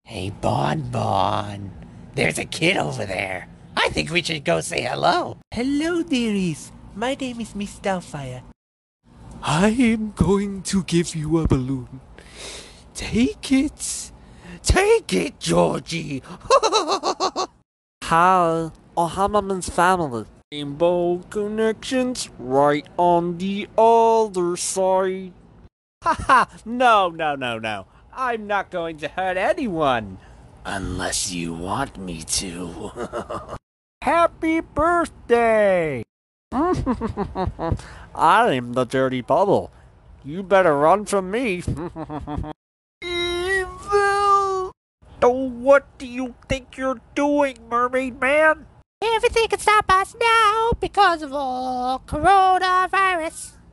Hey, Bon Bon. There's a kid over there. I think we should go say hello. Hello, dearies. My name is Miss Doubtfire. I am going to give you a balloon. Take it. Take it, Georgie. Hi, O'Hammerman's family. Rainbow connections right on the other side. Haha, no. I'm not going to hurt anyone. Unless you want me to. Happy birthday! I'm the dirty bubble. You better run from me. Evil! So what do you think you're doing, Mermaid Man? Everything can stop us now because of all coronavirus.